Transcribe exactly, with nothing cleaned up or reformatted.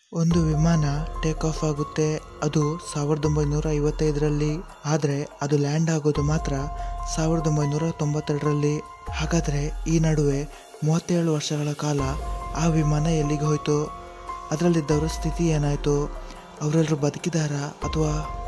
ಒಂದು ವಿಮಾನ take off ಆಗುತ್ತೆ, ಅದು ಸಾವಿರದ ಒಂಬೈನೂರ ಐವತ್ತೈದರಲ್ಲಿ. ಆದರೆ ಅದು ಲ್ಯಾಂಡ್ ಆಗೋದು ಮಾತ್ರ ಸಾವಿರದ ಒಂಬೈನೂರ ತೊಂಬತ್ತೆರಡರಲ್ಲಿ. ಹಾಗಾದರೆ ಈ ನಡುವೆ ಮೂವತ್ತೇಳು ವರ್ಷಗಳ ಕಾಲ ಆ ವಿಮಾನ ಎಲ್ಲಿಗೆ ಹೋಯಿತು? ಅದರಲ್ಲಿದ್ದವರ ಸ್ಥಿತಿ ಏನಾಯಿತು? ಅವರೆಲ್ಲರೂ ಬದುಕಿದಾರಾ ಅಥವಾ